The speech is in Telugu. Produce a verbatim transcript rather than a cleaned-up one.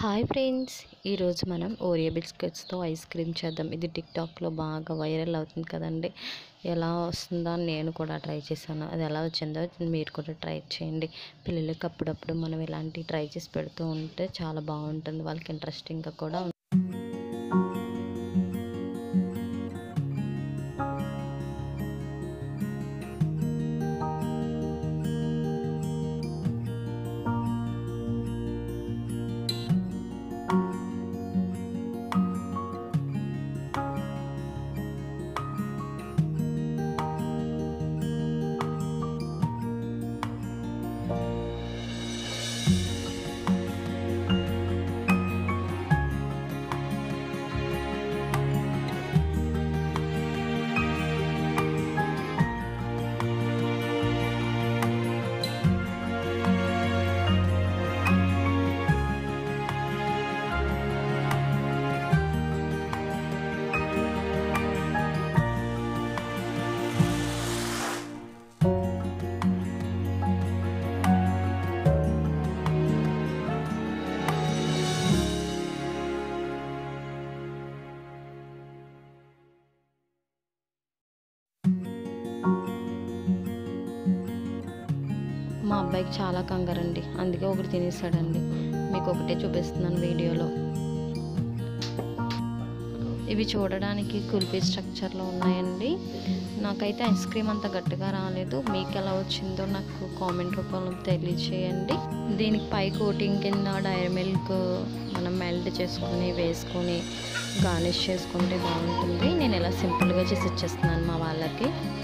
హాయ్ ఫ్రెండ్స్, ఈరోజు మనం ఓరియో బిస్కెట్స్తో ఐస్ క్రీమ్ చేద్దాం. ఇది టిక్టాక్లో బాగా వైరల్ అవుతుంది కదండి. ఎలా వస్తుందో అని నేను కూడా ట్రై చేశాను. అది ఎలా వచ్చిందో మీరు కూడా ట్రై చేయండి. పిల్లలకి అప్పుడప్పుడు మనం ఇలాంటివి ట్రై చేసి పెడుతూ ఉంటే చాలా బాగుంటుంది. వాళ్ళకి ఇంట్రెస్టింగ్గా కూడా ఉంటుంది. మా అబ్బాయికి చాలా కంగారండి, అందుకే ఒకటి తినేసాడండి. మీకు ఒకటే చూపిస్తున్నాను వీడియోలో. ఇవి చూడడానికి కుల్ఫీ స్ట్రక్చర్లో ఉన్నాయండి. నాకైతే ఐస్ క్రీమ్ అంత గట్టిగా రాలేదు. మీకు ఎలా వచ్చిందో నాకు కామెంట్ రూపంలో తెలియచేయండి. దీనికి పై కోటింగ్ కింద డైరీ మిల్క్ మనం మెల్ట్ చేసుకొని వేసుకొని గార్నిష్ చేసుకుంటే బాగుంటుంది. నేను ఇలా సింపుల్గా చేసి ఇచ్చేస్తున్నాను మా వాళ్ళకి.